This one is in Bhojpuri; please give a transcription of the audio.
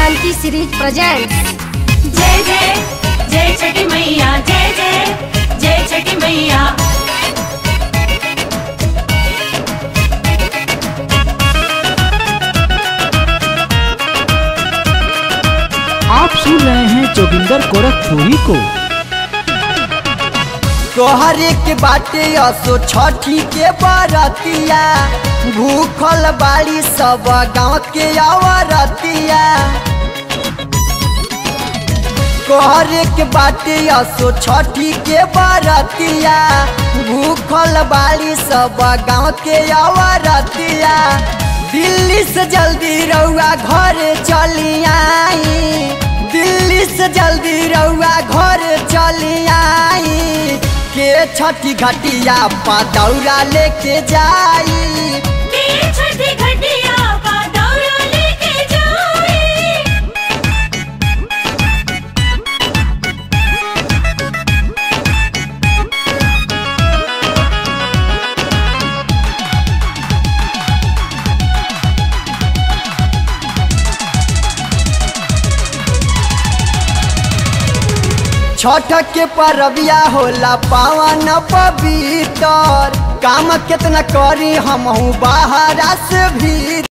शांति सीरीज प्रेजेंट्स। जय जय जय छठी मैया, जय जय जय छठी मैया। आप सुन रहे हैं जोगिंदर गोरखपुरी को। तोहरे के बाटे असो छठी के बरतिया, भूखल बाड़ी सब गाँव के औरतिया। तोहरे के बाटे असो छठी के बरतिया, भूखल बाड़ी सब गाँव के औरतिया। दिल्ली से जल्दी रउआ घर चली आई, दिल्ली से जल्दी रउआ घर चली आई। के छठी घटिया पा दौरा लेके जाई, के छठी घटिया पा दौरा लेके जाई। छठ के परबिया होला पावन पवित्र, काम कितना करी हमहू बाहरा से भीतर।